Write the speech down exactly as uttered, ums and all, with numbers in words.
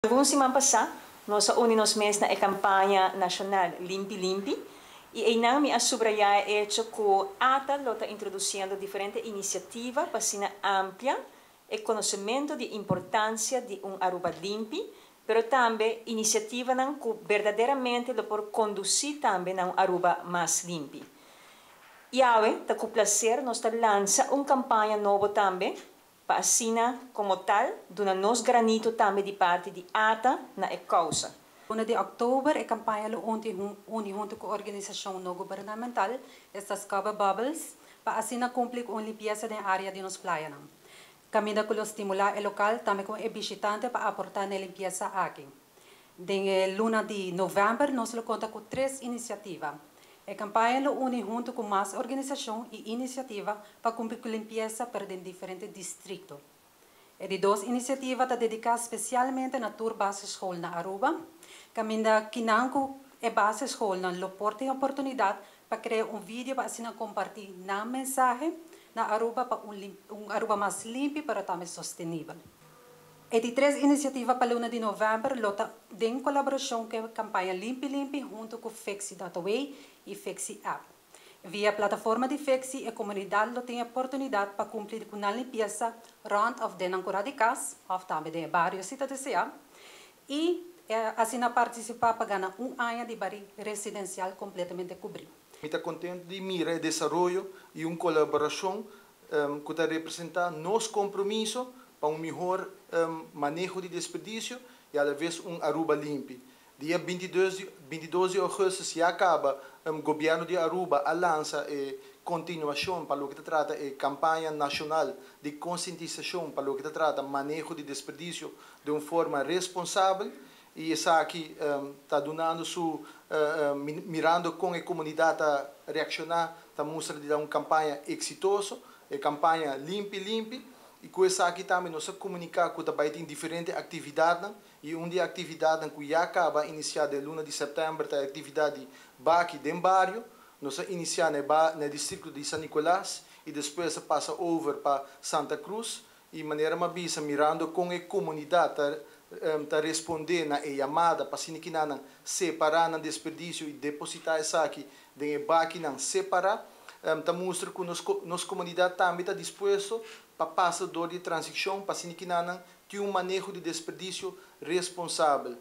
Alguns semana passada, nós unimos mês na campanha nacional Limpi Limpi e aí não me subrayar é que a ATA está introduzindo diferentes iniciativas para ser amplia e conhecimento de importância de um Aruba limpi, mas também iniciativa que verdadeiramente lo por conduzir também a um Aruba mais limpi. E agora, está com prazer, nós lança uma campanha nova também, para assinar como tal, dando nos granito também de parte de ATA na causa. No de outubro, a campanha uni junto com a organização não governamental, estas Cover Bubbles, para assinar cumprir com a limpeza da área de nos praias. Caminha com estimular o local também com o visitante para aportar na limpeza aqui. De luna de novembro, nós conta com três iniciativas. A campanha une junto com mais organizações e iniciativas para cumprir com a limpeza para diferentes distritos. E de duas iniciativas está dedicada especialmente na tour base school na Aruba. Caminha kinanko e base school na Lopor tem oportunidade para criar um vídeo para assim compartilhar na mensagem na Aruba para um, um Aruba mais limpo para também sustentável. E de três iniciativas para a luna de novembro, lota em colaboração com a campanha Limpi Limpi junto com Fexi Dataway e Fexi App. Via a plataforma de Fexi, a comunidade tem a oportunidade para cumprir com a limpeza round of Denancora de Cas, ou também de vários cidades e assim participar para ganhar um ano de barrio residencial completamente cobrido. Estou contente de mirar o desenvolvimento e uma colaboração um, que está representando nosso compromisso para um melhor um, manejo de desperdício e, à vez, um Aruba limpo. Dia vinte e dois de agosto se acaba o um, governo de Aruba a lança a continuação para o que trata a campanha nacional de conscientização para o que trata manejo de desperdício de uma forma responsável. E essa aqui está um, dando su, uh, uh, mirando com a comunidade a reaccionar, está mostrando uma campanha exitosa, a campanha Limpi Limpi, e com essa aqui também nós comunicar com também tem diferentes atividades, e uma das atividades que já acaba iniciada em luna de setembro é a atividade Baki de Barrio, nós iniciamos no distrito de São Nicolás e depois passa over para Santa Cruz, e de maneira mais mirando com a comunidade está um, respondendo na chamada para se separar o desperdício e depositar isso aqui dentro da máquina separar. Está um, mostrando que a nossa comunidade também está disposta para passar de transição para se ter um manejo de desperdício responsável.